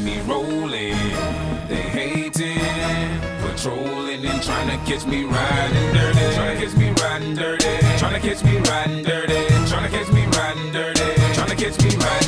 me rolling. They hating, patrolling and trying to catch me riding dirty. Trying to catch me riding dirty. Trying to catch me riding dirty. Trying to catch me riding dirty. Trying to catch me riding